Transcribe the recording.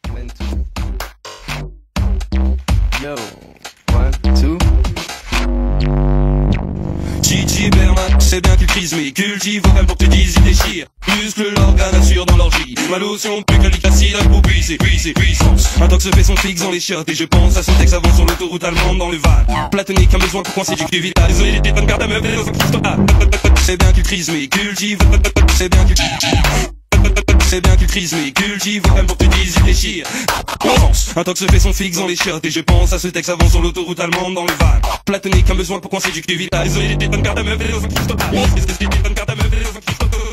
One, two. Yo, one, two. Gigi Berman, c'est bien qu'il crise mais cultive vocal pour que tu dises il déchire. Muscle l'organe assure dans l'orgie. Ma lotion plus que l'acide à pour puiser puissance. Un tox fait son fixe dans les chiottes et je pense à ce texte avant sur l'autoroute allemande dans le van. Platonique a besoin pour coincer du cul vital. Désolé les tétons garde à meuf et les c'est bien qu'il crise mais cultive. C'est bien qu'il c'est bien qu'il crise mais cultive vocal pour que tu dises il déchire. Un tox fait son fixe dans les chiottes et je pense à ce texte avant sur l'autoroute allemande dans le van. Platonique a besoin pour coincer du cul vital. Désolé les tétons garde à meuf et les